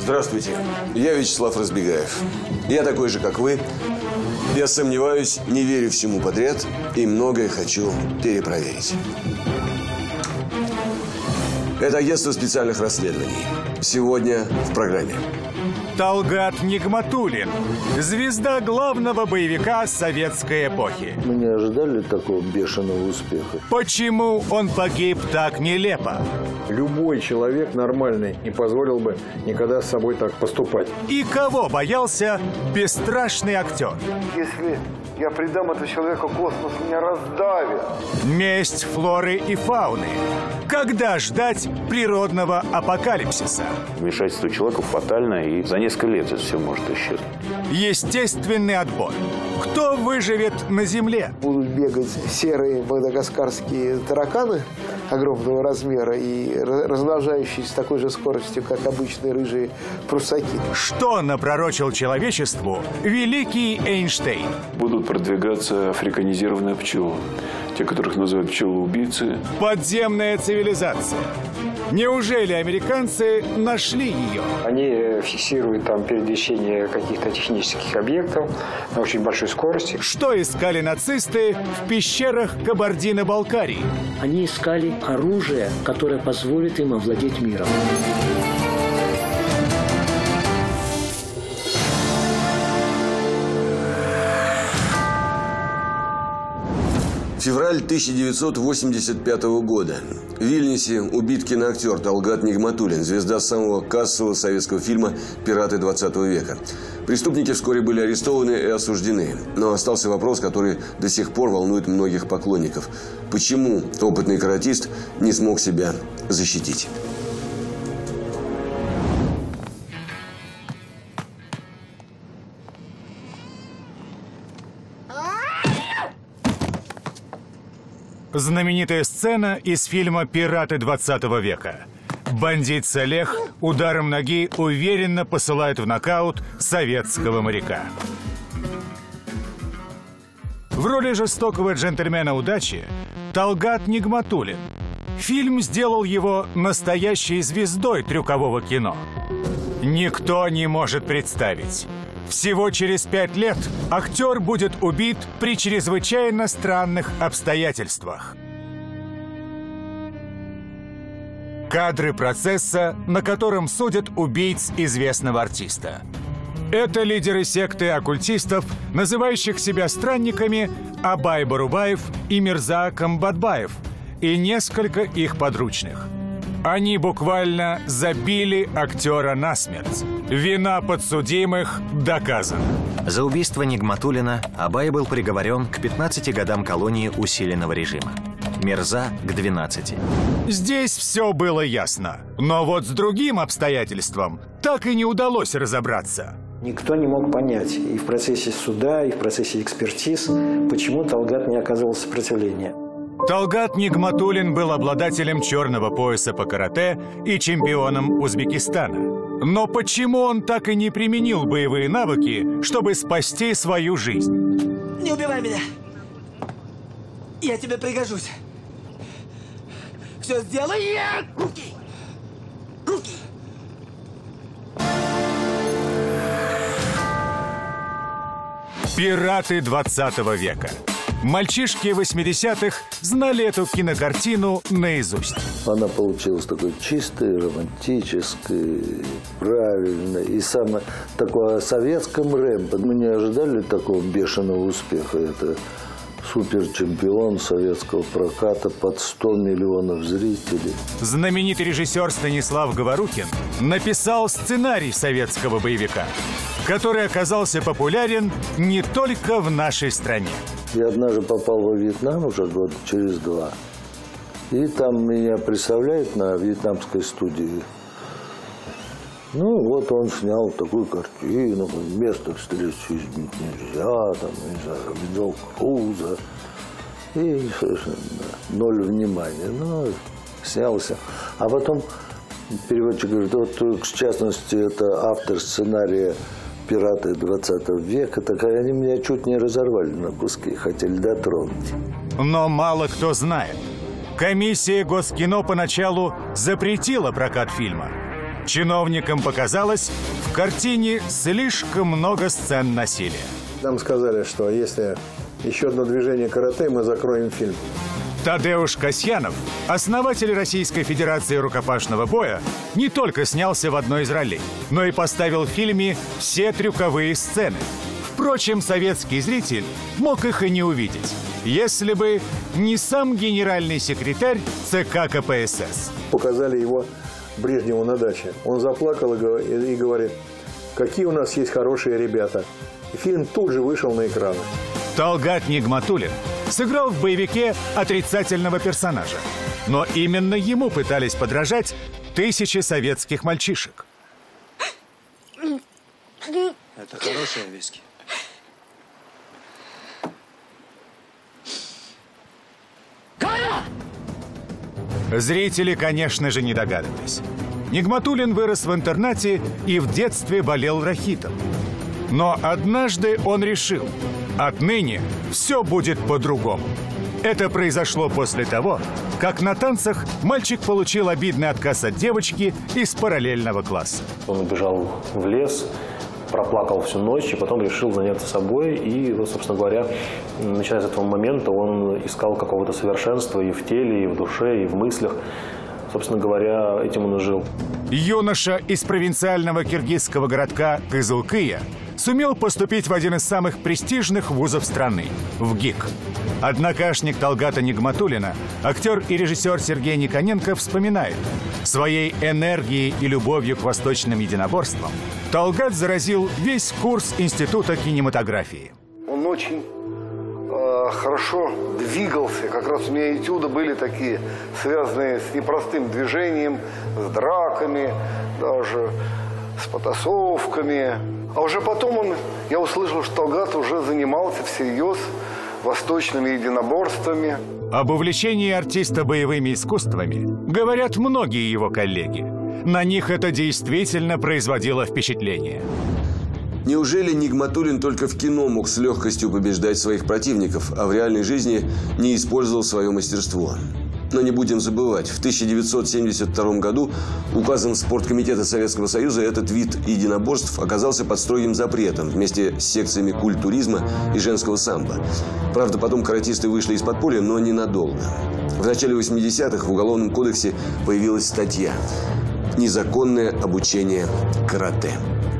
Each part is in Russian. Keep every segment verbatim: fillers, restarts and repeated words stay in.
Здравствуйте, я Вячеслав Разбегаев. Я такой же, как вы. Я сомневаюсь, не верю всему подряд и многое хочу перепроверить. Это агентство специальных расследований. Сегодня в программе. Талгат Нигматуллин, звезда главного боевика советской эпохи. Мы не ожидали такого бешеного успеха. Почему он погиб так нелепо? Любой человек нормальный не позволил бы никогда с собой так поступать. И кого боялся бесстрашный актер? Если я предам этого человека, космос меня раздавит. Месть флоры и фауны. Когда ждать природного апокалипсиса? Вмешательство человека фатально, и за несколько лет это все может исчезнуть. Естественный отбор. Кто выживет на Земле? Будут бегать серые мадагаскарские тараканы огромного размера и размножающиеся с такой же скоростью, как обычные рыжие прусаки. Что напророчил человечеству великий Эйнштейн? Будут продвигаться африканизированные пчелы, те, которых называют пчелы-убийцы. Подземная цивилизация. Неужели американцы нашли ее? Они фиксируют там перемещение каких-то технических объектов на очень большой скорости. Что искали нацисты в пещерах Кабардино-Балкарии? Они искали оружие, которое позволит им овладеть миром. Февраль тысяча девятьсот восемьдесят пятого года. В Вильнюсе убит киноактер Талгат Нигматуллин, звезда самого кассового советского фильма «Пираты двадцатого века». Преступники вскоре были арестованы и осуждены. Но остался вопрос, который до сих пор волнует многих поклонников. Почему опытный каратист не смог себя защитить? Знаменитая сцена из фильма «Пираты двадцатого века». Бандит Салех ударом ноги уверенно посылает в нокаут советского моряка. В роли жестокого джентльмена удачи Талгат Нигматуллин. Фильм сделал его настоящей звездой трюкового кино. Никто не может представить. Всего через пять лет актер будет убит при чрезвычайно странных обстоятельствах. Кадры процесса, на котором судят убийц известного артиста. Это лидеры секты оккультистов, называющих себя странниками, Абай Барубаев и Мирза Комбатбаев, и несколько их подручных. Они буквально забили актера насмерть. Вина подсудимых доказана. За убийство Нигматуллина Абай был приговорен к пятнадцати годам колонии усиленного режима. Мирза – к двенадцати. Здесь все было ясно. Но вот с другим обстоятельством так и не удалось разобраться. Никто не мог понять и в процессе суда, и в процессе экспертиз, почему Талгат не оказывал сопротивления. Талгат Нигматуллин был обладателем черного пояса по карате и чемпионом Узбекистана. Но почему он так и не применил боевые навыки, чтобы спасти свою жизнь? Не убивай меня! Я тебе пригожусь! Все сделай! Руки! Руки! Пираты двадцатого века. Мальчишки восьмидесятых знали эту кинокартину наизусть. Она получилась такой чистой, романтической, правильной. И самое такое о советском Рэмбо. Мы не ожидали такого бешеного успеха. Это суперчемпион советского проката под сто миллионов зрителей. Знаменитый режиссер Станислав Говорухин написал сценарий советского боевика, который оказался популярен не только в нашей стране. Я однажды попал во Вьетнам уже год через два. И там меня представляют на вьетнамской студии. Ну, вот он снял такую картину, место встречи изменить нельзя, там, не знаю, видел Круза. И ноль внимания. Ну, снялся. А потом переводчик говорит, вот, в частности, это автор сценария «Пираты двадцатого века», так они меня чуть не разорвали на куски, хотели дотронуть. Но мало кто знает. Комиссия Госкино поначалу запретила прокат фильма. Чиновникам показалось, в картине слишком много сцен насилия. Нам сказали, что если еще одно движение карате, мы закроем фильм. Тадеуш Касьянов, основатель Российской Федерации рукопашного боя, не только снялся в одной из ролей, но и поставил в фильме все трюковые сцены. Впрочем, советский зритель мог их и не увидеть, если бы не сам генеральный секретарь ЦК КПСС. Показали его Брежневу на даче. Он заплакал и говорит: какие у нас есть хорошие ребята. И фильм тут же вышел на экраны. Талгат Нигматуллин сыграл в боевике отрицательного персонажа. Но именно ему пытались подражать тысячи советских мальчишек. Это хорошие виски. Зрители, конечно же, не догадывались. Нигматуллин вырос в интернате и в детстве болел рахитом. Но однажды он решил, отныне все будет по-другому. Это произошло после того, как на танцах мальчик получил обидный отказ от девочки из параллельного класса. Он убежал в лес, проплакал всю ночь и потом решил заняться собой. И, вот, собственно говоря, начиная с этого момента он искал какого-то совершенства и в теле, и в душе, и в мыслях. Собственно говоря, этим он и жил. Юноша из провинциального киргизского городка Кызылкия сумел поступить в один из самых престижных вузов страны – в ГИК. Однокашник Талгата Нигматуллина, актер и режиссер Сергей Никоненко вспоминает: своей энергией и любовью к восточным единоборствам Талгат заразил весь курс Института кинематографии. Он очень э, хорошо двигался. Как раз у меня этюды были такие, связанные с непростым движением, с драками, даже с потасовками. А уже потом он, я услышал, что Талгат уже занимался всерьез восточными единоборствами. Об увлечении артиста боевыми искусствами говорят многие его коллеги. На них это действительно производило впечатление. Неужели Нигматуллин только в кино мог с легкостью побеждать своих противников, а в реальной жизни не использовал свое мастерство? Но не будем забывать, в тысяча девятьсот семьдесят втором году указом Спорткомитета Советского Союза этот вид единоборств оказался под строгим запретом вместе с секциями культуризма и женского самбо. Правда, потом каратисты вышли из подполья, но ненадолго. В начале восьмидесятых в Уголовном кодексе появилась статья «Незаконное обучение карате».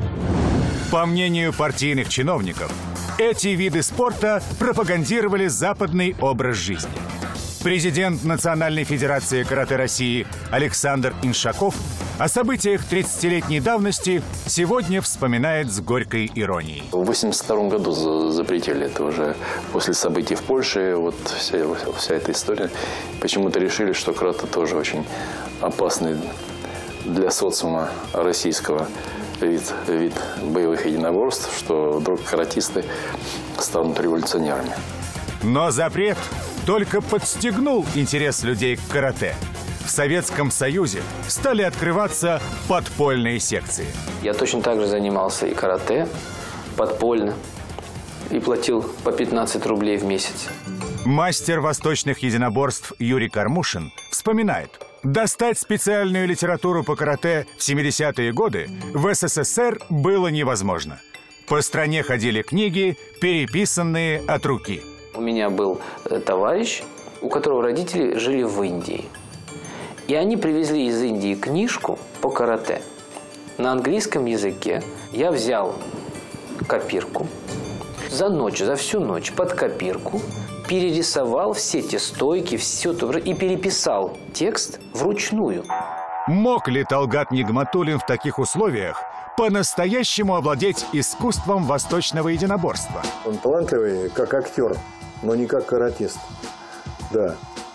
По мнению партийных чиновников, эти виды спорта пропагандировали западный образ жизни. Президент Национальной Федерации карате России Александр Иншаков о событиях тридцатилетней давности сегодня вспоминает с горькой иронией. В восемьдесят втором году запретили это уже после событий в Польше. Вот вся, вся эта история. Почему-то решили, что карате тоже очень опасный для социума российского вид, вид боевых единоборств, что вдруг каратисты станут революционерами. Но запрет только подстегнул интерес людей к карате. В Советском Союзе стали открываться подпольные секции. Я точно так же занимался и карате подпольно и платил по пятнадцать рублей в месяц. Мастер восточных единоборств Юрий Кармушин вспоминает: достать специальную литературу по карате в семидесятые годы в СССР было невозможно. По стране ходили книги, переписанные от руки. У меня был товарищ, у которого родители жили в Индии. И они привезли из Индии книжку по карате на английском языке. Я взял копирку, за ночь, за всю ночь под копирку перерисовал все те стойки, все то, и переписал текст вручную. Мог ли Талгат Нигматуллин в таких условиях по-настоящему овладеть искусством восточного единоборства? Он талантливый как актер, но не как каратист. Да.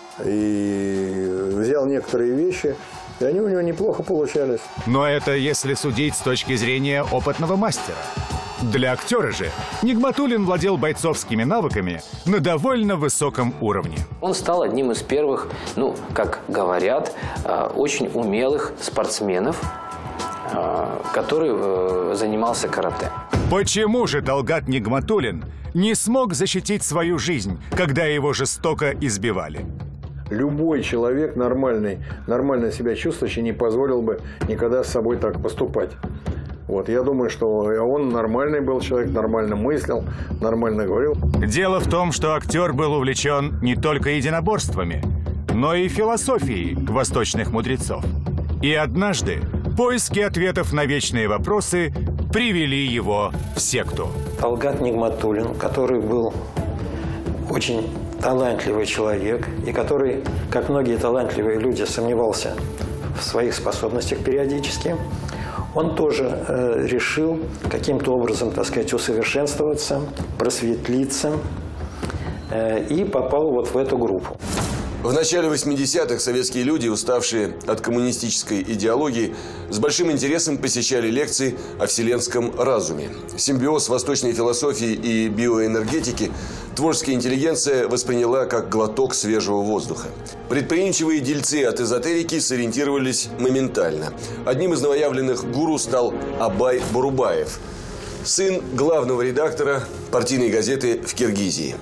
И взял некоторые вещи, и они у него неплохо получались. Но это если судить с точки зрения опытного мастера. Для актера же Нигматуллин владел бойцовскими навыками на довольно высоком уровне. Он стал одним из первых, ну, как говорят, очень умелых спортсменов, который занимался карате. Почему же Талгат Нигматуллин не смог защитить свою жизнь, когда его жестоко избивали? любой человек нормальный, нормально себя чувствующий не позволил бы никогда с собой так поступать. Вот, я думаю, что он нормальный был человек, нормально мыслил, нормально говорил. Дело в том, что актер был увлечен не только единоборствами, но и философией восточных мудрецов. И однажды поиски ответов на вечные вопросы привели его в секту. Талгат Нигматуллин, который был очень талантливый человек, и который, как многие талантливые люди, сомневался в своих способностях периодически, он тоже э, решил каким-то образом, так сказать, усовершенствоваться, просветлиться э, и попал вот в эту группу. В начале восьмидесятых советские люди, уставшие от коммунистической идеологии, с большим интересом посещали лекции о вселенском разуме. Симбиоз восточной философии и биоэнергетики творческая интеллигенция восприняла как глоток свежего воздуха. Предприимчивые дельцы от эзотерики сориентировались моментально. Одним из новоявленных гуру стал Абай Борубаев, сын главного редактора партийной газеты в Киргизии.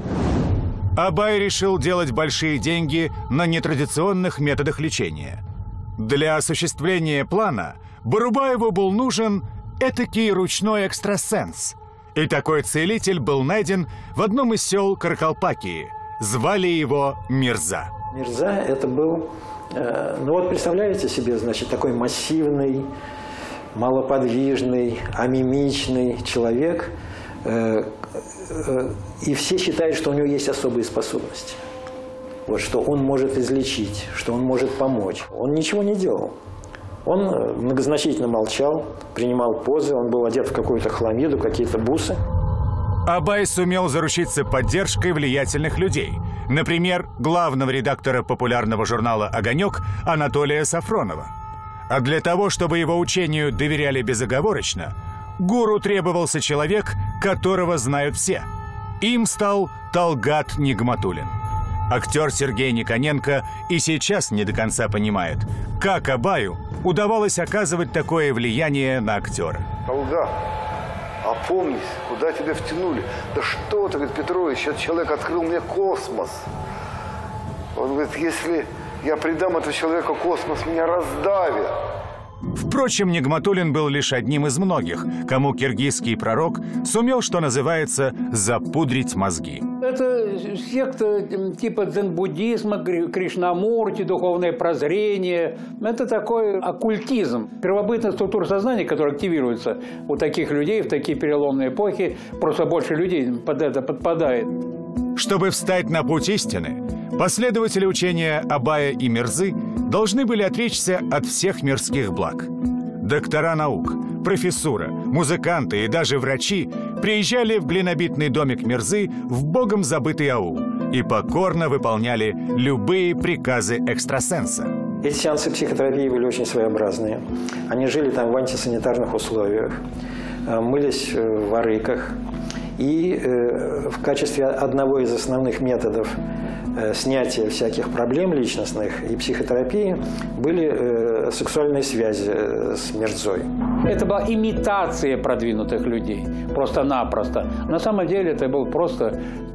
Абай решил делать большие деньги на нетрадиционных методах лечения. Для осуществления плана Борубаеву был нужен этакий ручной экстрасенс. И такой целитель был найден в одном из сел Каракалпакии. Звали его Мирза. Мирза – это был, э, ну вот представляете себе, значит, такой массивный, малоподвижный, амимичный человек, э, э, и все считают, что у него есть особые способности. Вот, что он может излечить, что он может помочь. Он ничего не делал. Он многозначительно молчал, принимал позы, он был одет в какую-то хламиду, какие-то бусы. Абай сумел заручиться поддержкой влиятельных людей. Например, главного редактора популярного журнала «Огонек» Анатолия Сафронова. А для того, чтобы его учению доверяли безоговорочно, гуру требовался человек, которого знают все. Им стал Талгат Нигматуллин. Актер Сергей Никоненко и сейчас не до конца понимает, как Абаю удавалось оказывать такое влияние на актера. Талгат, опомнись, куда тебя втянули? Да что ты, говорит, Петрович, этот человек открыл мне космос. Он говорит, если я предам этого человека космос, меня раздавит. Впрочем, Нигматуллин был лишь одним из многих, кому киргизский пророк сумел, что называется, запудрить мозги. Это секта типа дзен-буддизма, Кришнамурти, духовное прозрение. Это такой оккультизм. Первобытная структура сознания, которая активируется у таких людей в такие переломные эпохи, просто больше людей под это подпадает. Чтобы встать на путь истины, последователи учения Абая и Мирзы должны были отречься от всех мирских благ. Доктора наук, профессура, музыканты и даже врачи приезжали в глинобитный домик Мирзы в богом забытый аул и покорно выполняли любые приказы экстрасенса. Эти сеансы психотерапии были очень своеобразные. Они жили там в антисанитарных условиях, мылись в арыках. И э, в качестве одного из основных методов э, снятия всяких проблем личностных и психотерапии были э, сексуальные связи э, с Мирзой. Это была имитация продвинутых людей, просто-напросто. На самом деле это был просто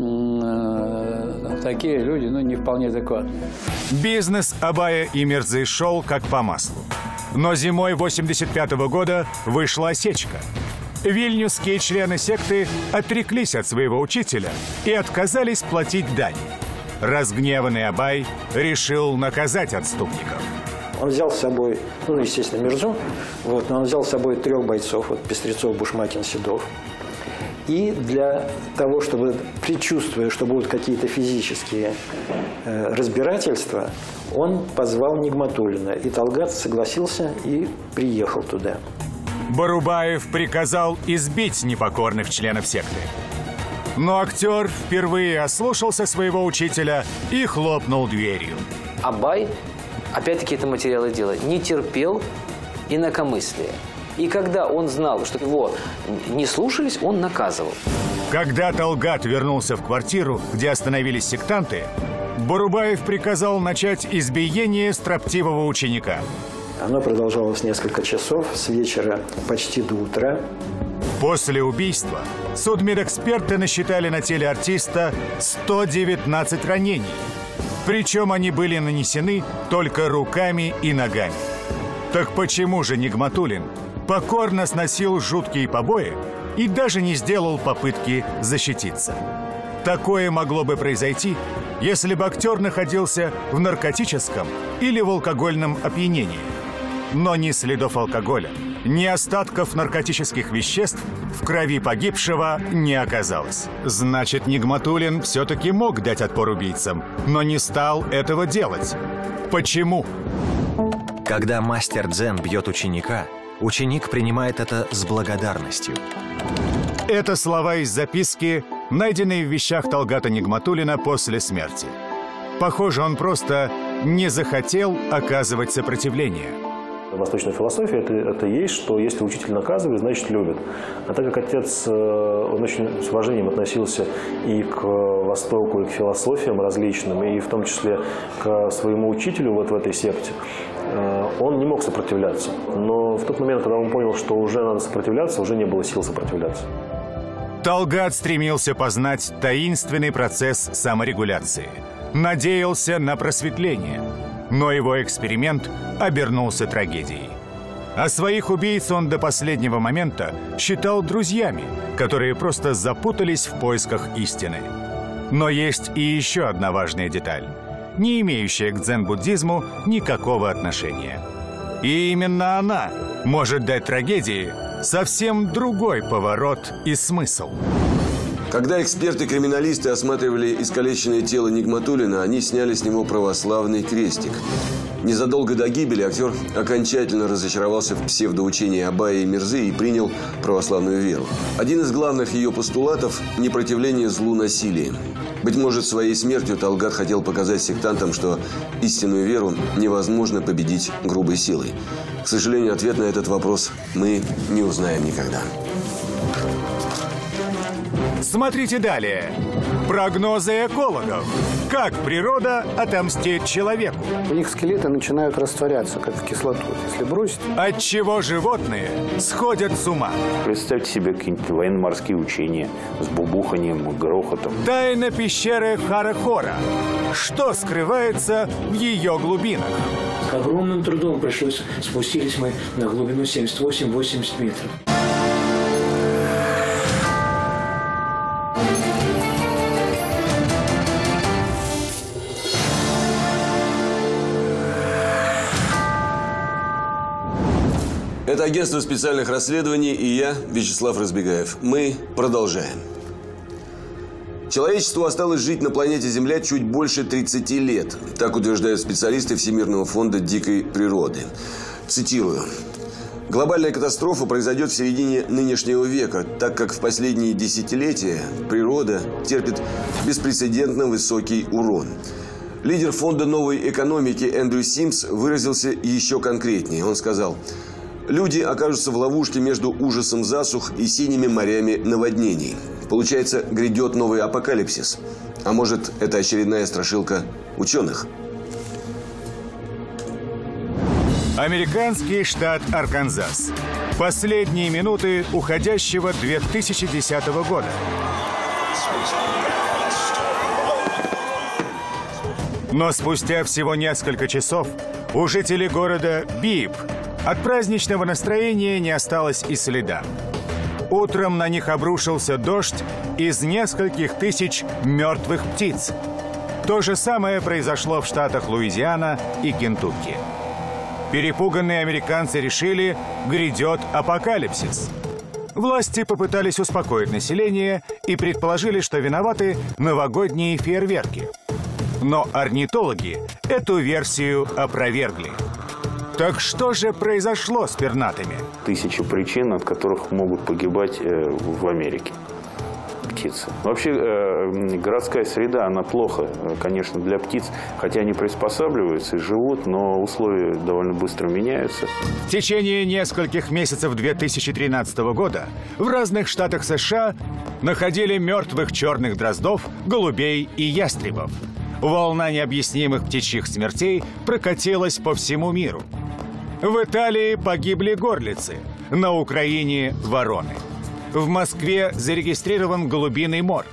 э, такие люди, ну, не вполне адекватные. Бизнес Абая и Мирзы шел как по маслу. Но зимой восемьдесят пятого года вышла осечка. Вильнюсские члены секты отреклись от своего учителя и отказались платить дань. Разгневанный Абай решил наказать отступников. Он взял с собой, ну, естественно, Мирзу, вот, но он взял с собой трех бойцов, вот, Пестрецов, Бушмакин, Седов. И для того, чтобы, предчувствуя, что будут какие-то физические э, разбирательства, он позвал Нигматуллина. И Талгат согласился и приехал туда. Борубаев приказал избить непокорных членов секты. Но актер впервые ослушался своего учителя и хлопнул дверью. Абай, опять-таки это материалы дела, не терпел инакомыслия. И когда он знал, что его не слушались, он наказывал. Когда Талгат вернулся в квартиру, где остановились сектанты, Борубаев приказал начать избиение строптивого ученика. Оно продолжалось несколько часов, с вечера почти до утра. После убийства судмедэксперты насчитали на теле артиста сто девятнадцать ранений. Причем они были нанесены только руками и ногами. Так почему же Нигматуллин покорно сносил жуткие побои и даже не сделал попытки защититься? Такое могло бы произойти, если бы актер находился в наркотическом или в алкогольном опьянении. Но ни следов алкоголя, ни остатков наркотических веществ в крови погибшего не оказалось. Значит, Нигматуллин все-таки мог дать отпор убийцам, но не стал этого делать. Почему? Когда мастер дзен бьет ученика, ученик принимает это с благодарностью. Это слова из записки, найденные в вещах Талгата Нигматуллина после смерти. Похоже, он просто не захотел оказывать сопротивление. Восточная философия это, это есть, что если учитель наказывает, значит любит. А так как отец, он очень с уважением относился и к Востоку, и к философиям различным, и в том числе к своему учителю вот в этой секте, он не мог сопротивляться. Но в тот момент, когда он понял, что уже надо сопротивляться, уже не было сил сопротивляться. Талгат стремился познать таинственный процесс саморегуляции. Надеялся на просветление. Но его эксперимент обернулся трагедией. А своих убийц он до последнего момента считал друзьями, которые просто запутались в поисках истины. Но есть и еще одна важная деталь, не имеющая к дзен-буддизму никакого отношения. И именно она может дать трагедии совсем другой поворот и смысл. Когда эксперты-криминалисты осматривали искалеченное тело Нигматуллина, они сняли с него православный крестик. Незадолго до гибели актер окончательно разочаровался в псевдоучении Абая и Мирзы и принял православную веру. Один из главных ее постулатов – непротивление злу насилием. Быть может, своей смертью Талгат хотел показать сектантам, что истинную веру невозможно победить грубой силой. К сожалению, ответ на этот вопрос мы не узнаем никогда. Смотрите далее. Прогнозы экологов. Как природа отомстит человеку. У них скелеты начинают растворяться, как в кислоту. Если бросить... Отчего животные сходят с ума. Представьте себе какие-нибудь военно-морские учения с бубуханием, грохотом. Тайна пещеры Харахора. Что скрывается в ее глубинах? Огромным трудом пришлось. Спустились мы на глубину семьдесят восемь — восемьдесят метров. Это агентство специальных расследований и я, Вячеслав Разбегаев. Мы продолжаем. Человечеству осталось жить на планете Земля чуть больше тридцати лет. Так утверждают специалисты Всемирного фонда дикой природы. Цитирую. Глобальная катастрофа произойдет в середине нынешнего века, так как в последние десятилетия природа терпит беспрецедентно высокий урон. Лидер фонда новой экономики Эндрю Симс выразился еще конкретнее. Он сказал: люди окажутся в ловушке между ужасом засух и синими морями наводнений. Получается, грядет новый апокалипсис. А может, это очередная страшилка ученых? Американский штат Арканзас. Последние минуты уходящего две тысячи десятого года. Но спустя всего несколько часов у жителей города Бип от праздничного настроения не осталось и следа. Утром на них обрушился дождь из нескольких тысяч мертвых птиц. То же самое произошло в штатах Луизиана и Кентукки. Перепуганные американцы решили, грядет апокалипсис. Власти попытались успокоить население и предположили, что виноваты новогодние фейерверки. Но орнитологи эту версию опровергли. Так что же произошло с пернатыми? Тысячи причин, от которых могут погибать э, в Америке птицы. Вообще э, городская среда, она плохо, конечно, для птиц, хотя они приспосабливаются и живут, но условия довольно быстро меняются. В течение нескольких месяцев две тысячи тринадцатого года в разных штатах США находили мертвых черных дроздов, голубей и ястребов. Волна необъяснимых птичьих смертей прокатилась по всему миру. В Италии погибли горлицы, на Украине – вороны. В Москве зарегистрирован голубиный мор.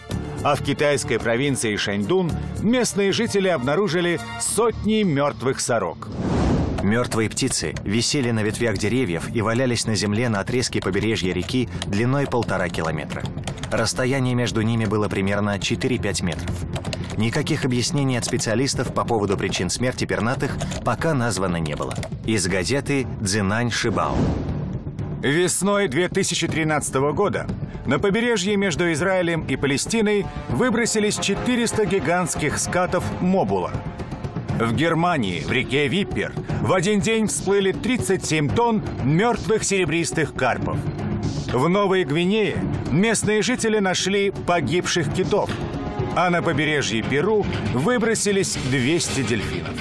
А в китайской провинции Шэньдун местные жители обнаружили сотни мертвых сорок. Мертвые птицы висели на ветвях деревьев и валялись на земле на отрезке побережья реки длиной полтора километра. Расстояние между ними было примерно четыре-пять метров. Никаких объяснений от специалистов по поводу причин смерти пернатых пока названо не было. Из газеты «Цзинань Шибао». Весной две тысячи тринадцатого года на побережье между Израилем и Палестиной выбросились четыреста гигантских скатов мобула. В Германии, в реке Виппер, в один день всплыли тридцать семь тонн мертвых серебристых карпов. В Новой Гвинее местные жители нашли погибших китов, а на побережье Перу выбросились двести дельфинов.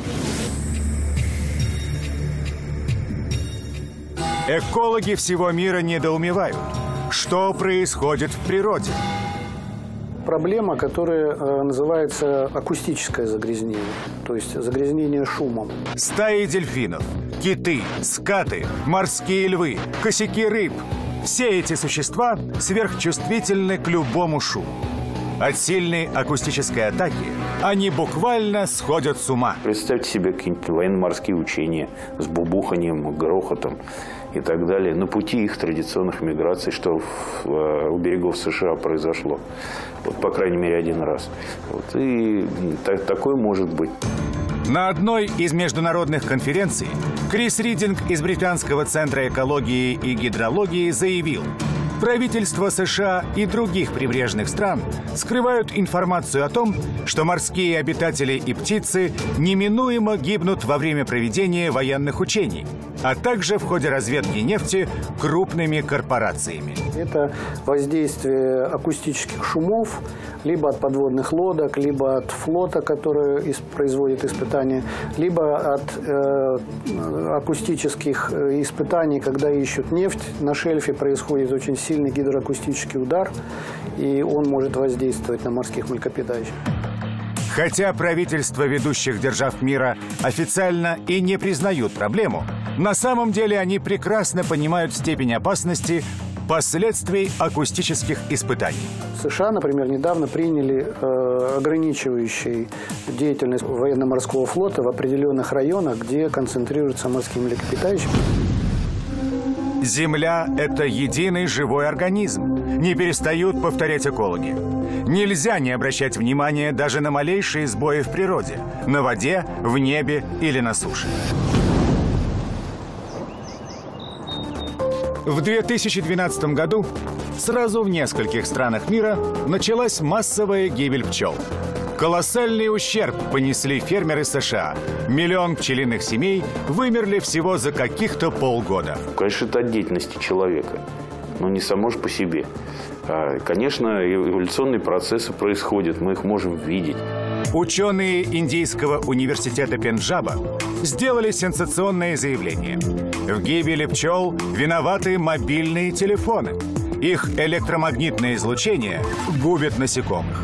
Экологи всего мира недоумевают, что происходит в природе. Проблема, которая э, называется акустическое загрязнение, то есть загрязнение шумом. Стаи дельфинов, киты, скаты, морские львы, косяки рыб – все эти существа сверхчувствительны к любому шуму. От сильной акустической атаки они буквально сходят с ума. Представьте себе какие-нибудь военно-морские учения с бубуханием, грохотом и так далее на пути их традиционных миграций, что в, у берегов США произошло. Вот, по крайней мере, один раз. Вот, и так, такое может быть. На одной из международных конференций Крис Ридинг из Британского центра экологии и гидрологии заявил: правительства США и других прибрежных стран скрывают информацию о том, что морские обитатели и птицы неминуемо гибнут во время проведения военных учений, а также в ходе разведки нефти крупными корпорациями. Это воздействие акустических шумов либо от подводных лодок, либо от флота, который производит испытания, либо от э, акустических испытаний, когда ищут нефть. На шельфе происходит очень сильный гидроакустический удар, и он может воздействовать на морских млекопитающих. Хотя правительства ведущих держав мира официально и не признают проблему, на самом деле они прекрасно понимают степень опасности последствий акустических испытаний. США, например, недавно приняли э, ограничивающий деятельность военно-морского флота в определенных районах, где концентрируются морские млекопитающие. Земля – это единый живой организм, не перестают повторять экологи. Нельзя не обращать внимания даже на малейшие сбои в природе, на воде, в небе или на суше. В две тысячи двенадцатом году сразу в нескольких странах мира началась массовая гибель пчел. Колоссальный ущерб понесли фермеры США. Миллион пчелиных семей вымерли всего за каких-то полгода. Конечно, это от деятельности человека, но не само же по себе. Конечно, эволюционные процессы происходят, мы их можем видеть. Ученые Индийского университета Пенджаба сделали сенсационное заявление. В гибели пчел виноваты мобильные телефоны. Их электромагнитное излучение губит насекомых.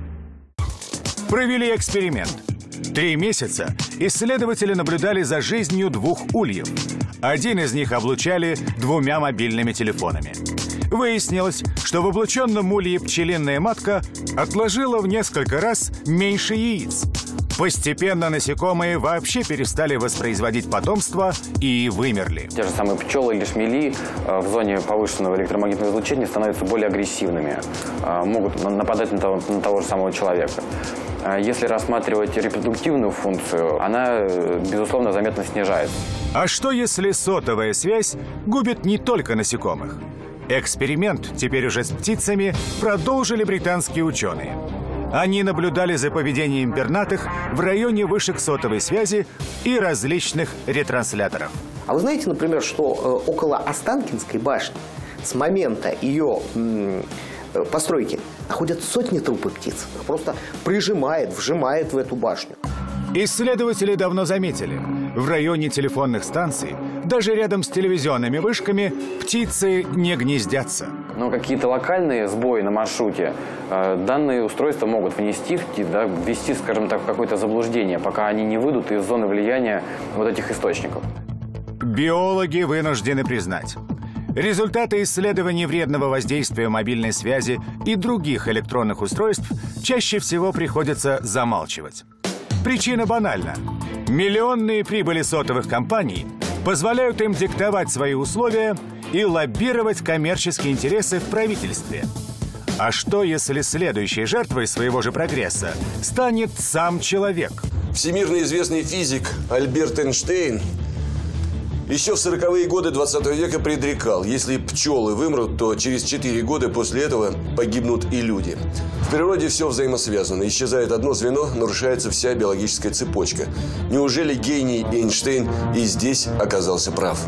Провели эксперимент. Три месяца исследователи наблюдали за жизнью двух ульев. Один из них облучали двумя мобильными телефонами. Выяснилось, что в облученном улье пчелиная матка отложила в несколько раз меньше яиц. Постепенно насекомые вообще перестали воспроизводить потомство и вымерли. Те же самые пчелы или шмели в зоне повышенного электромагнитного излучения становятся более агрессивными, могут нападать на того, на того же самого человека. Если рассматривать репродуктивную функцию, она, безусловно, заметно снижается. А что, если сотовая связь губит не только насекомых? Эксперимент, теперь уже с птицами, продолжили британские ученые. Они наблюдали за поведением пернатых в районе вышек сотовой связи и различных ретрансляторов. А вы знаете, например, что э, около Останкинской башни с момента ее м, постройки находят сотни трупов птиц. Их просто прижимает, вжимает в эту башню. Исследователи давно заметили, в районе телефонных станций, даже рядом с телевизионными вышками, птицы не гнездятся. Но какие-то локальные сбои на маршруте э, данные устройства могут внести, да, ввести, скажем так, в какое-то заблуждение, пока они не выйдут из зоны влияния вот этих источников. Биологи вынуждены признать, Результаты исследований вредного воздействия мобильной связи и других электронных устройств чаще всего приходится замалчивать. Причина банальна. Миллионные прибыли сотовых компаний позволяют им диктовать свои условия и лоббировать коммерческие интересы в правительстве. А что, если следующей жертвой своего же прогресса станет сам человек? Всемирно известный физик Альберт Эйнштейн еще в сороковые годы двадцатого века предрекал, если пчелы вымрут, то через четыре года после этого погибнут и люди. В природе все взаимосвязано. Исчезает одно звено, нарушается вся биологическая цепочка. Неужели гений Эйнштейн и здесь оказался прав?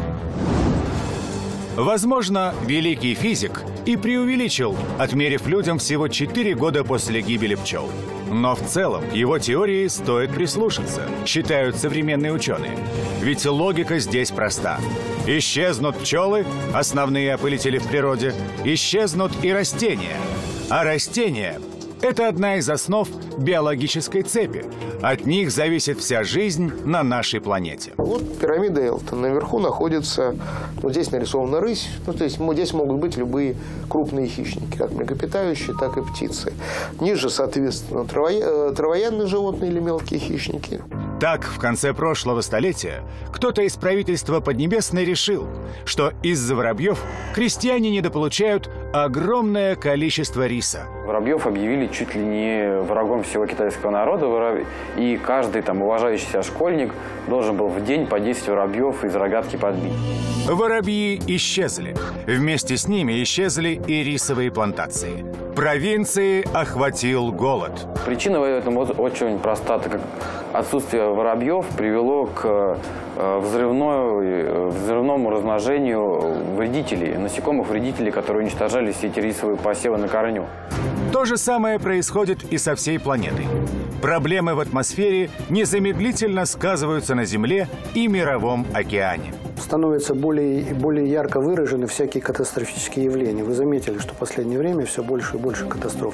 Возможно, великий физик и преувеличил, отмерив людям всего четыре года после гибели пчел. Но в целом его теории стоит прислушаться, считают современные ученые. Ведь логика здесь проста. Исчезнут пчелы, основные опылители в природе, исчезнут и растения. А растения – это одна из основ биологической цепи. От них зависит вся жизнь на нашей планете. Вот пирамида Элтон. Наверху находится, вот здесь нарисована рысь. Ну, то есть здесь могут быть любые крупные хищники, как млекопитающие, так и птицы. Ниже, соответственно, травоя... травоядные животные или мелкие хищники. Так, в конце прошлого столетия кто-то из правительства Поднебесной решил, что из-за воробьев крестьяне недополучают огромное количество риса. Воробьев объявили чуть ли не врагом всего китайского народа, и каждый там уважающий себя школьник должен был в день по десять воробьев из рогатки подбить. Воробьи исчезли. Вместе с ними исчезли и рисовые плантации. Провинции охватил голод. Причина в этом очень проста, так как отсутствие воробьев привело к взрывной, взрывному размножению вредителей, насекомых-вредителей, которые уничтожали все эти рисовые посевы на корню. То же самое происходит и со всей планетой. Проблемы в атмосфере незамедлительно сказываются на Земле и Мировом океане. Становятся более и более ярко выражены всякие катастрофические явления. Вы заметили, что в последнее время все больше и больше катастроф.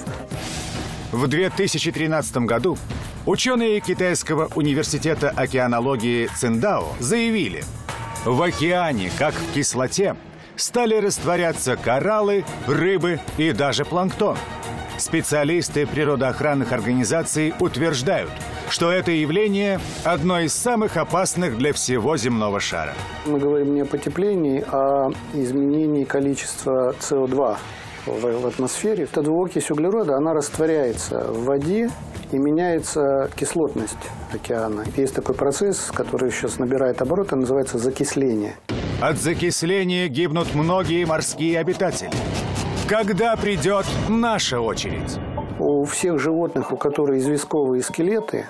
В две тысячи тринадцатом году ученые китайского университета океанологии Циндао заявили, в океане, как в кислоте, стали растворяться кораллы, рыбы и даже планктон. Специалисты природоохранных организаций утверждают, что это явление одно из самых опасных для всего земного шара. Мы говорим не о потеплении, а о изменении количества С О два в атмосфере. Эта двуокись углерода, она растворяется в воде и меняется кислотность океана. Есть такой процесс, который сейчас набирает обороты, называется закисление. От закисления гибнут многие морские обитатели. Когда придет наша очередь? У всех животных, у которых известковые скелеты,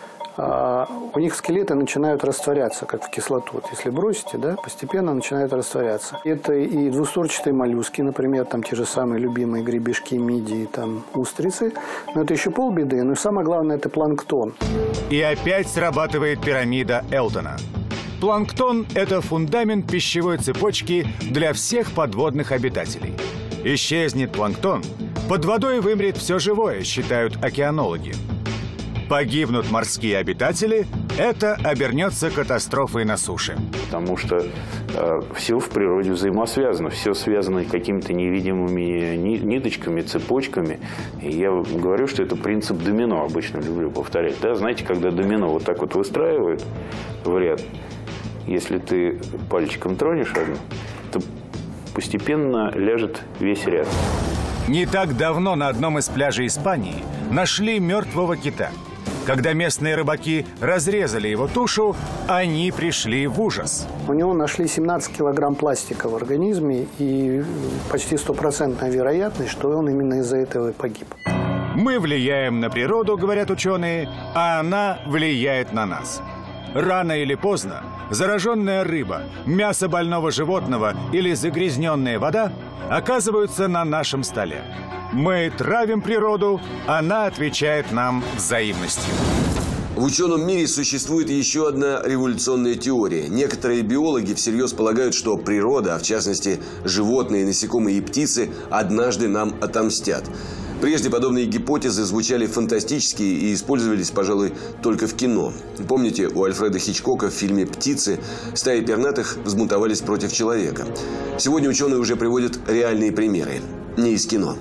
у них скелеты начинают растворяться, как в кислоту. Вот если бросите, да, постепенно начинают растворяться. Это и двустворчатые моллюски, например, там те же самые любимые гребешки, мидии, там устрицы. Но это еще полбеды, но самое главное – это планктон. И опять срабатывает пирамида Элтона. Планктон – это фундамент пищевой цепочки для всех подводных обитателей. Исчезнет планктон, под водой вымрет все живое, считают океанологи. Погибнут морские обитатели, это обернется катастрофой на суше. Потому что э, все в природе взаимосвязано, все связано какими-то невидимыми ни, ниточками, цепочками. И я говорю, что это принцип домино, обычно люблю повторять. Да? Знаете, когда домино вот так вот выстраивают в ряд, если ты пальчиком тронешь одну, то постепенно ляжет весь ряд. Не так давно на одном из пляжей Испании нашли мертвого кита. Когда местные рыбаки разрезали его тушу, они пришли в ужас. У него нашли семнадцать килограмм пластика в организме и почти стопроцентная вероятность, что он именно из-за этого и погиб. Мы влияем на природу, говорят ученые, а она влияет на нас. Рано или поздно зараженная рыба, мясо больного животного или загрязненная вода оказываются на нашем столе. Мы травим природу, она отвечает нам взаимностью. В В ученом мире существует еще одна революционная теория. Некоторые биологи всерьез полагают, что природа, а в частности животные, насекомые и птицы, однажды нам отомстят. Прежде подобные гипотезы звучали фантастически и использовались, пожалуй, только в кино. Помните, у Альфреда Хичкока в фильме «Птицы» стаи пернатых взбунтовались против человека. Сегодня ученые уже приводят реальные примеры, не из кино.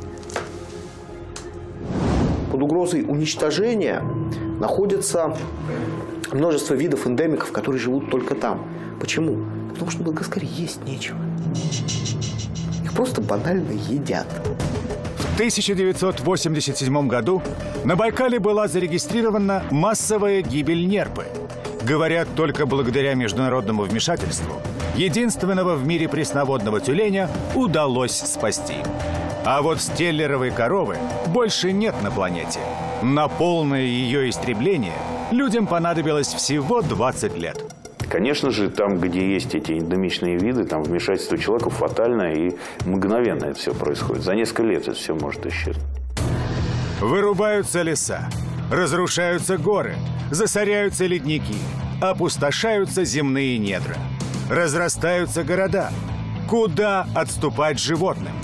Под угрозой уничтожения находится множество видов эндемиков, которые живут только там. Почему? Потому что в Мадагаскаре есть нечего. Их просто банально едят. В тысяча девятьсот восемьдесят седьмом году на Байкале была зарегистрирована массовая гибель нерпы. Говорят, только благодаря международному вмешательству единственного в мире пресноводного тюленя удалось спасти. А вот стеллеровой коровы больше нет на планете. На полное ее истребление людям понадобилось всего двадцать лет. Конечно же, там, где есть эти эндемичные виды, там вмешательство человека фатальное и мгновенно это все происходит. За несколько лет это все может исчезнуть. Вырубаются леса, разрушаются горы, засоряются ледники, опустошаются земные недра, разрастаются города. Куда отступать животным?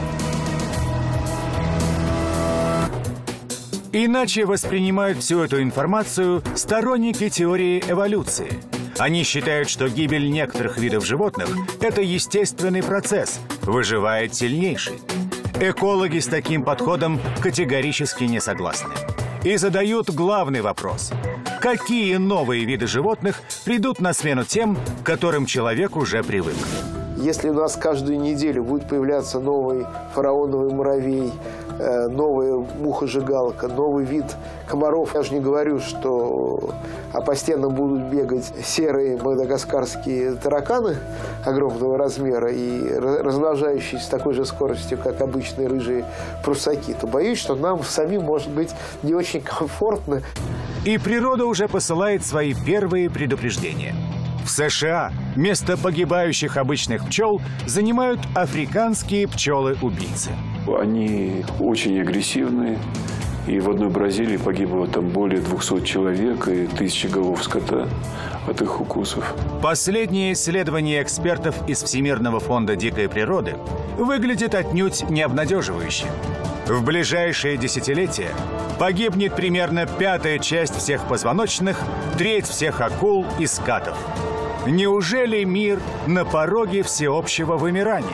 Иначе воспринимают всю эту информацию сторонники теории эволюции. Они считают, что гибель некоторых видов животных – это естественный процесс, выживает сильнейший. Экологи с таким подходом категорически не согласны. И задают главный вопрос – какие новые виды животных придут на смену тем, к которым человек уже привык? Если у нас каждую неделю будет появляться новый фараоновый муравей, новая муха-жигалка, новый вид комаров. Я же не говорю, что а по стенам будут бегать серые мадагаскарские тараканы огромного размера и размножающиеся с такой же скоростью, как обычные рыжие прусаки, то боюсь, что нам самим может быть не очень комфортно. И природа уже посылает свои первые предупреждения. В США место погибающих обычных пчел занимают африканские пчелы-убийцы. Они очень агрессивные. И в одной Бразилии погибло там более двухсот человек и тысячи голов скота от их укусов. Последнее исследование экспертов из Всемирного фонда дикой природы выглядит отнюдь не обнадеживающе. В ближайшие десятилетия погибнет примерно пятая часть всех позвоночных, треть всех акул и скатов. Неужели мир на пороге всеобщего вымирания?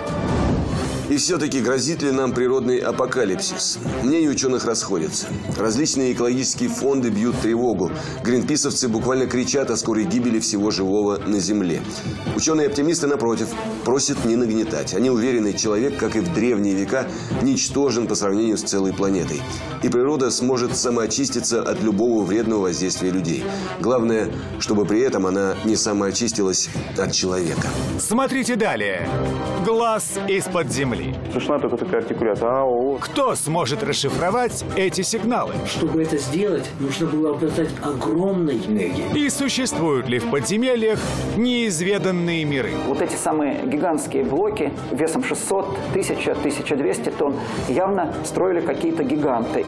И все-таки грозит ли нам природный апокалипсис? Мнения ученых расходятся. Различные экологические фонды бьют тревогу. Гринписовцы буквально кричат о скорой гибели всего живого на Земле. Ученые-оптимисты, напротив, просят не нагнетать. Они уверены, человек, как и в древние века, ничтожен по сравнению с целой планетой. И природа сможет самоочиститься от любого вредного воздействия людей. Главное, чтобы при этом она не самоочистилась от человека. Смотрите далее. Глаз из-под земли. Слышна только такая артикуляция. Ау. Кто сможет расшифровать эти сигналы? Чтобы это сделать, нужно было обладать огромной энергией. И существуют ли в подземельях неизведанные миры? Вот эти самые гигантские блоки весом шестьсот, тысяча, тысяча двести тонн явно строили какие-то гиганты.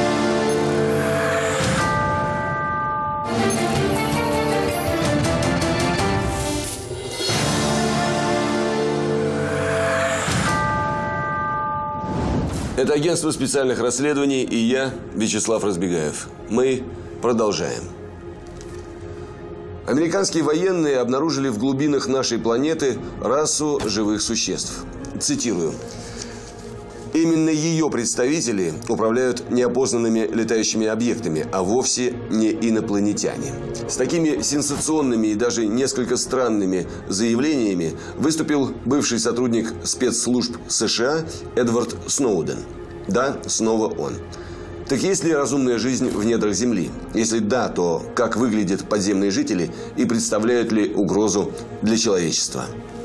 Это агентство специальных расследований и я, Вячеслав Разбегаев. Мы продолжаем. Американские военные обнаружили в глубинах нашей планеты расу живых существ. Цитирую. Именно ее представители управляют неопознанными летающими объектами, а вовсе не инопланетяне. С такими сенсационными и даже несколько странными заявлениями выступил бывший сотрудник спецслужб США Эдвард Сноуден. Да, снова он. Так есть ли разумная жизнь в недрах Земли? Если да, то как выглядят подземные жители и представляют ли угрозу для человечества?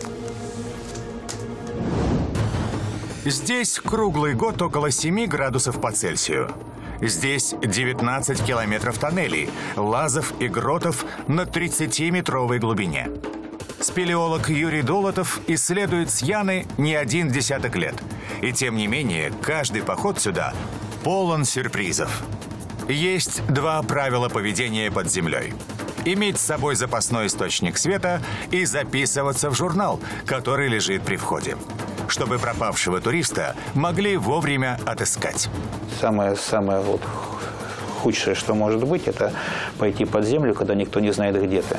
Здесь круглый год около семи градусов по Цельсию. Здесь девятнадцать километров тоннелей, лазов и гротов на тридцатиметровой глубине. Спелеолог Юрий Долотов исследует Сьяны не один десяток лет. И тем не менее, каждый поход сюда полон сюрпризов. Есть два правила поведения под землей. Иметь с собой запасной источник света и записываться в журнал, который лежит при входе, чтобы пропавшего туриста могли вовремя отыскать. Самое, самое вот худшее, что может быть, это пойти под землю, когда никто не знает, где ты.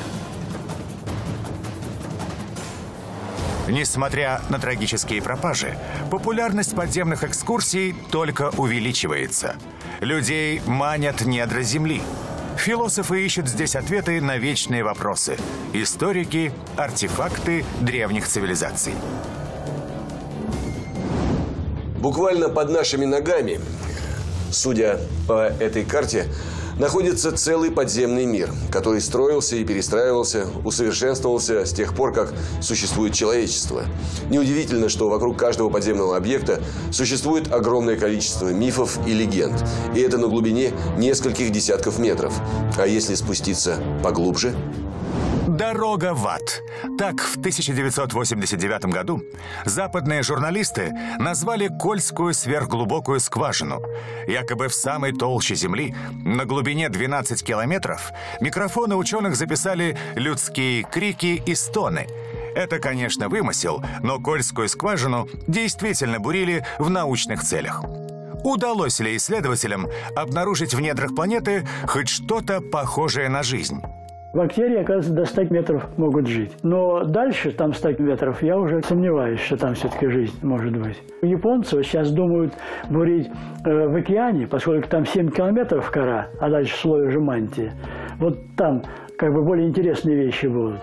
Несмотря на трагические пропажи, популярность подземных экскурсий только увеличивается. Людей манят недра Земли. Философы ищут здесь ответы на вечные вопросы. Историки – артефакты древних цивилизаций. Буквально под нашими ногами, судя по этой карте, находится целый подземный мир, который строился и перестраивался, усовершенствовался с тех пор, как существует человечество. Неудивительно, что вокруг каждого подземного объекта существует огромное количество мифов и легенд. И это на глубине нескольких десятков метров. А если спуститься поглубже? Дорога в ад. Так, в тысяча девятьсот восемьдесят девятом году западные журналисты назвали Кольскую сверхглубокую скважину. Якобы в самой толще земли, на глубине двенадцати километров, микрофоны ученых записали людские крики и стоны. Это, конечно, вымысел, но Кольскую скважину действительно бурили в научных целях. Удалось ли исследователям обнаружить в недрах планеты хоть что-то похожее на жизнь? Бактерии, оказывается, до ста метров могут жить. Но дальше, там ста метров, я уже сомневаюсь, что там все-таки жизнь может быть. Японцы вот сейчас думают бурить э, в океане, поскольку там семь километров кора, а дальше слой уже мантии. Вот там как бы более интересные вещи будут.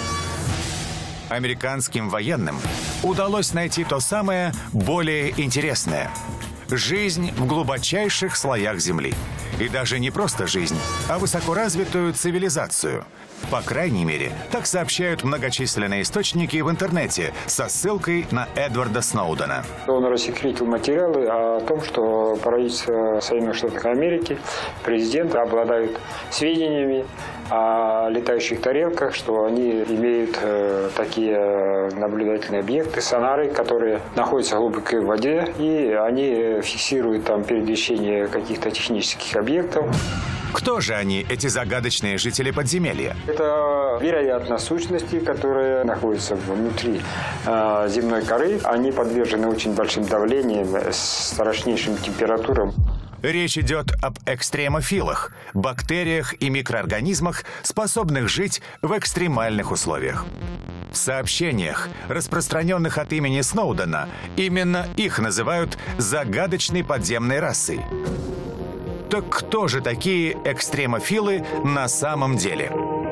Американским военным удалось найти то самое более интересное – жизнь в глубочайших слоях Земли. И даже не просто жизнь, а высокоразвитую цивилизацию. По крайней мере, так сообщают многочисленные источники в интернете со ссылкой на Эдварда Сноудена. Он рассекретил материалы о том, что правительство Соединенных Штатов Америки, президенты обладают сведениями о летающих тарелках, что они имеют э, такие наблюдательные объекты, сонары, которые находятся глубоко в воде, и они фиксируют там перемещение каких-то технических объектов. Кто же они, эти загадочные жители подземелья? Это, вероятно, сущности, которые находятся внутри э, земной коры. Они подвержены очень большим давлениям, с страшнейшим температурам. Речь идет об экстремофилах, бактериях и микроорганизмах, способных жить в экстремальных условиях. В сообщениях, распространенных от имени Сноудена, именно их называют загадочной подземной расой. Так кто же такие экстремофилы на самом деле?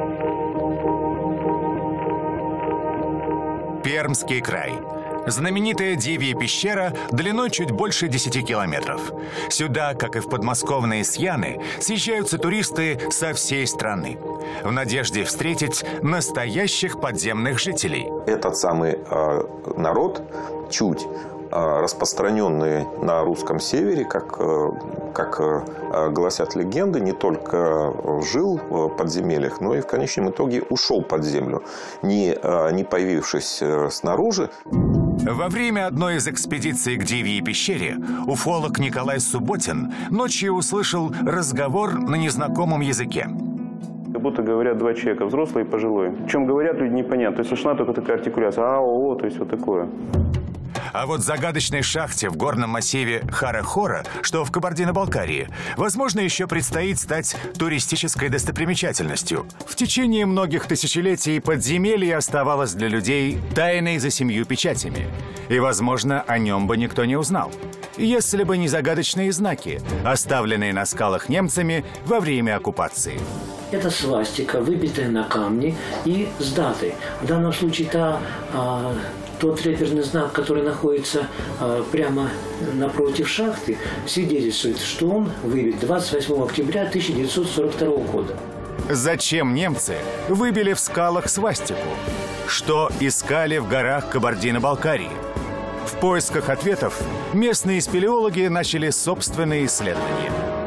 Пермский край. Знаменитая Дивья пещера длиной чуть больше десяти километров. Сюда, как и в подмосковные Сьяны, съезжаются туристы со всей страны в надежде встретить настоящих подземных жителей. Этот самый э, народ чуть распространенный на русском севере, как, как гласят легенды, не только жил в подземельях, но и в конечном итоге ушел под землю, не, не появившись снаружи. Во время одной из экспедиций к Дивьей пещере уфолог Николай Субботин ночью услышал разговор на незнакомом языке. Как будто говорят два человека, взрослый и пожилой. О чем говорят, люди непонятно. То есть слышна только такая артикуляция, а, о, то есть вот такое. А вот загадочной шахте в горном массиве Хара-Хора, что в Кабардино-Балкарии, возможно, еще предстоит стать туристической достопримечательностью. В течение многих тысячелетий подземелье оставалось для людей тайной за семью печатями. И, возможно, о нем бы никто не узнал, если бы не загадочные знаки, оставленные на скалах немцами во время оккупации. Это свастика, выбитая на камне и с датой. В данном случае та... А... Тот реперный знак, который находится э, прямо напротив шахты, свидетельствует, что он выбит двадцать восьмого октября тысяча девятьсот сорок второго года. Зачем немцы выбили в скалах свастику? Что искали в горах Кабардино-Балкарии? В поисках ответов местные спелеологи начали собственные исследования.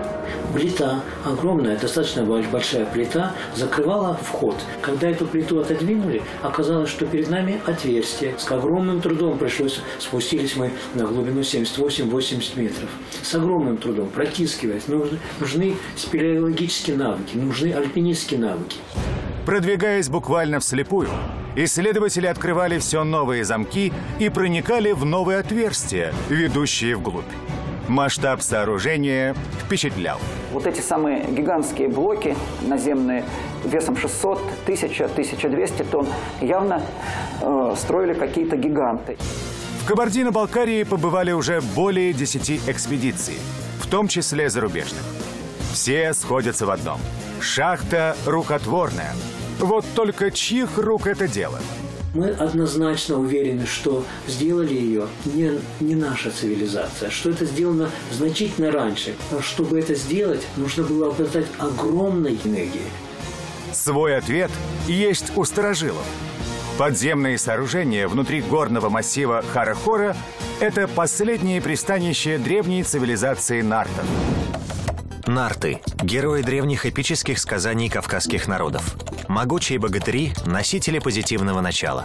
плита, огромная, достаточно большая плита, закрывала вход. Когда эту плиту отодвинули, оказалось, что перед нами отверстие. С огромным трудом пришлось, спустились мы на глубину семьдесят восемь — восемьдесят метров. С огромным трудом, протискиваясь. Нужны, нужны спелеологические навыки, нужны альпинистские навыки. Продвигаясь буквально вслепую, исследователи открывали все новые замки и проникали в новые отверстия, ведущие вглубь. Масштаб сооружения впечатлял. Вот эти самые гигантские блоки наземные весом шестьсот, тысяча, тысяча двести тонн явно э, строили какие-то гиганты. В Кабардино-Балкарии побывали уже более десяти экспедиций, в том числе зарубежных. Все сходятся в одном. Шахта рукотворная. Вот только чьих рук это дело? Мы однозначно уверены, что сделали ее не, не наша цивилизация, что это сделано значительно раньше. Но чтобы это сделать, нужно было обладать огромной энергией. Свой ответ есть у старожилов. Подземные сооружения внутри горного массива Хара-Хора – это последние пристанища древней цивилизации нартов. Нарты – герои древних эпических сказаний кавказских народов. Могучие богатыри – носители позитивного начала.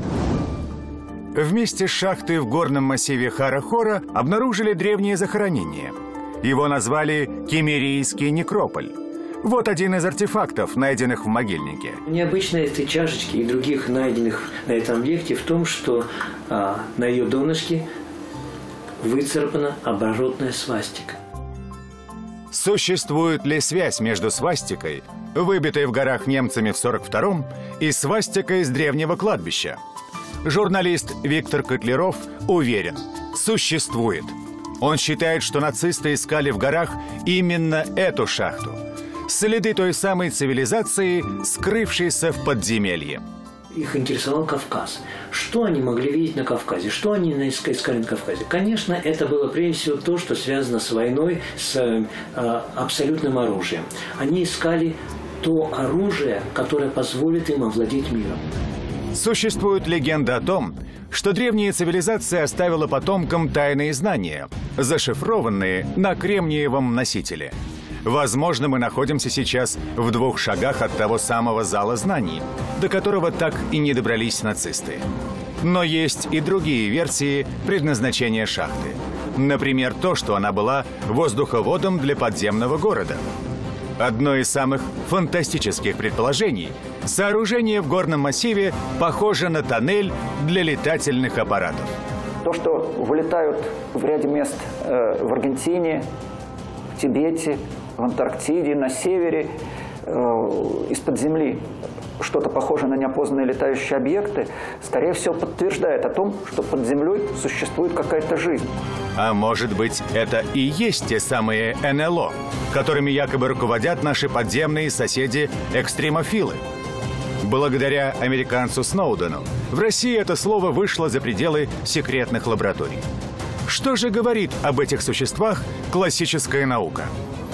Вместе с шахтой в горном массиве Хара-Хора обнаружили древнее захоронение. Его назвали Кемерийский некрополь. Вот один из артефактов, найденных в могильнике. Необычно этой чашечки и других найденных на этом объекте в том, что а, на ее донышке выцарапана оборотная свастика. Существует ли связь между свастикой, выбитой в горах немцами в сорок втором, и свастикой с древнего кладбища? Журналист Виктор Котляров уверен, существует. Он считает, что нацисты искали в горах именно эту шахту. Следы той самой цивилизации, скрывшейся в подземелье. Их интересовал Кавказ. Что они могли видеть на Кавказе? Что они искали на Кавказе? Конечно, это было прежде всего то, что связано с войной, с э, абсолютным оружием. Они искали то оружие, которое позволит им овладеть миром. Существует легенда о том, что древняя цивилизация оставила потомкам тайные знания, зашифрованные на кремниевом носителе. Возможно, мы находимся сейчас в двух шагах от того самого зала знаний, до которого так и не добрались нацисты. Но есть и другие версии предназначения шахты. Например, то, что она была воздуховодом для подземного города. Одно из самых фантастических предположений – сооружение в горном массиве похоже на тоннель для летательных аппаратов. То, что вылетают в ряде мест э, в Аргентине, в Тибете, в Антарктиде, на севере, э, из-под земли что-то похожее на неопознанные летающие объекты, скорее всего, подтверждает о том, что под землей существует какая-то жизнь. А может быть, это и есть те самые эн эл о, которыми якобы руководят наши подземные соседи-экстремофилы? Благодаря американцу Сноудену в России это слово вышло за пределы секретных лабораторий. Что же говорит об этих существах классическая наука?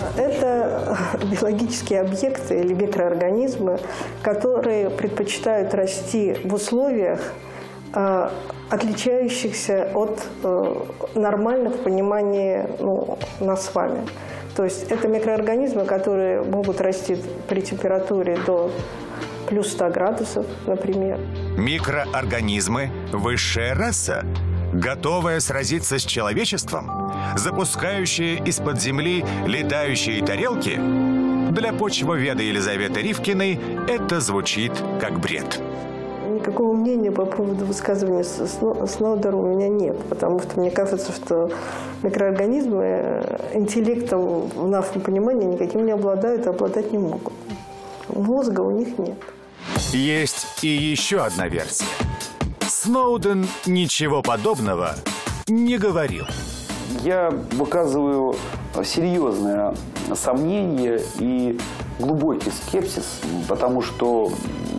Это биологические объекты или микроорганизмы, которые предпочитают расти в условиях, э, отличающихся от э, нормальных в понимании ну, нас с вами. То есть это микроорганизмы, которые могут расти при температуре до плюс ста градусов, например. Микроорганизмы – высшая раса, готовая сразиться с человечеством, запускающая из-под земли летающие тарелки? Для почвоведа Елизаветы Ривкиной это звучит как бред. Никакого мнения по поводу высказывания Сноудена у меня нет, потому что мне кажется, что микроорганизмы интеллектом в нашем понимании никаким не обладают и обладать не могут. Мозга у них нет. Есть и еще одна версия. Сноуден ничего подобного не говорил. Я выказываю серьезное сомнение и глубокий скепсис, потому что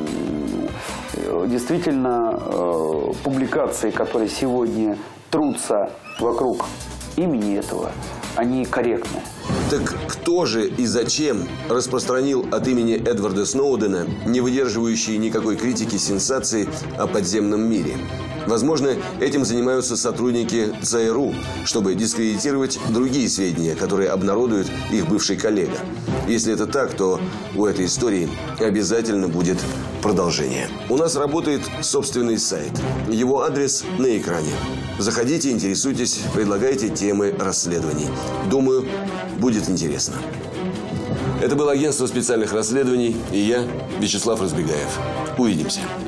действительно публикации, которые сегодня трутся вокруг имени этого, они корректны. Так кто же и зачем распространил от имени Эдварда Сноудена не выдерживающие никакой критики сенсации о подземном мире? Возможно, этим занимаются сотрудники ЦРУ, чтобы дискредитировать другие сведения, которые обнародует их бывший коллега. Если это так, то у этой истории обязательно будет продолжение. У нас работает собственный сайт. Его адрес на экране. Заходите, интересуйтесь, предлагайте темы расследований. Думаю, будет интересно. Это было агентство специальных расследований и я, Вячеслав Разбегаев. Увидимся.